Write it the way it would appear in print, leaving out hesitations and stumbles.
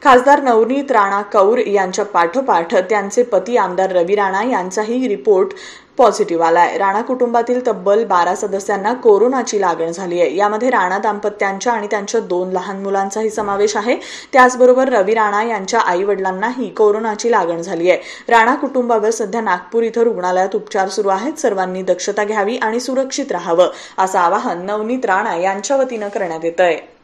खासदार नवनीत राणा कौर यांच्या पाठोपाठ त्यांचे पती आमदार रवी राणा यांचाही रिपोर्ट पॉझिटिव्ह आलाय. राणा कुटुंबातील तब्बल 12 सदस्यांना कोरोनाची लागण झाली आहे. यामध्ये राणा दाम्पत्यांच्या आणि त्यांच्या 2 लहान मुलांचाही समावेश आहे. त्याचबरोबर रवी राणा यांच्या आई वडिलांनाही कोरोनाची लागण झाली आहे. राणा कुटुंबावर सध्या नागपूर इथं रुग्णालयात उपचार सुरू आहेत. सर्वांनी दक्षता घ्यावी आणि सुरक्षित राहावं असं आवाहन नवनीत राणा यांच्या वतीनं करण्यात येत आहे.